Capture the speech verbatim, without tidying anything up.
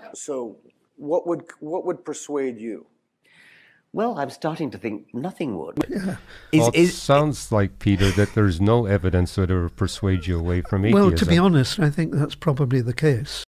So what would what would persuade you? Well, I'm starting to think nothing would. Yeah. Is, Well, it is, sounds like, Peter, that there's no evidence that it would persuade you away from atheism. Well, to be honest, I think that's probably the case.